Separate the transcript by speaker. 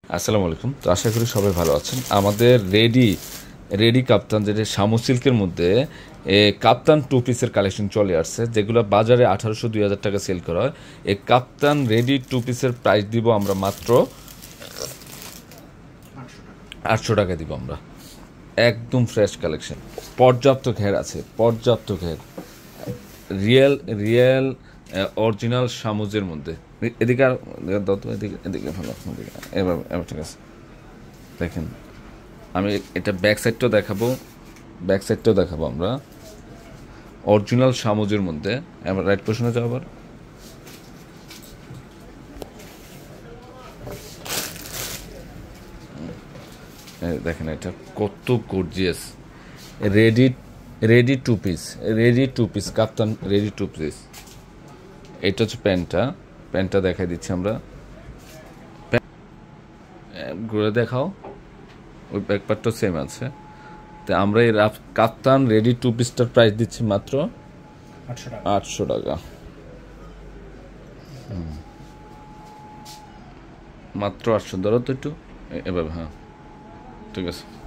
Speaker 1: আসসালামু আলাইকুম। তো আশা করি সবাই ভালো আছেন। আমাদের রেডি কাপ্তান, যেটা শামু সিল্কের মধ্যে কাপ্তান টু পিসের কালেকশন চলে আসছে, যেগুলো বাজারে 1800-2000 টাকা সেল করা হয়। এই কাপ্তান রেডি টু পিসের প্রাইস দিব আমরা মাত্র 800 টাকা দিব আমরা। একদম ফ্রেশ কালেকশন, পর্যাপ্ত ঘের আছে, পর্যাপ্ত ঘের, রিয়েল রিয়েল অরিজিনাল শামুজের মধ্যে। এদিকে আর এদিকে এদিকে ভালো, এদিকে এবার এবার ঠিক আছে। দেখেন, আমি এটা ব্যাক সাইডটাও দেখাবো আমরা, অরিজিনাল শামুজের মধ্যে। এবার রাইট পোর্শনে যাও। আবার দেখেন এটা কত gorgeous. Ready ready two piece kaftan ready two piece. এটা হচ্ছে প্যান্টটা দেখাই দিচ্ছি আমরা। ঘুরে দেখাও, ওই ব্যাকপার্টটাও সেম আছে। তো আমরা এই কাপ্তান রেডি টু পিসটার প্রাইস দিচ্ছি মাত্র 800 টাকা। মাত্র 800। ধরো তো একটু এভাবে, হ্যাঁ ঠিক আছে।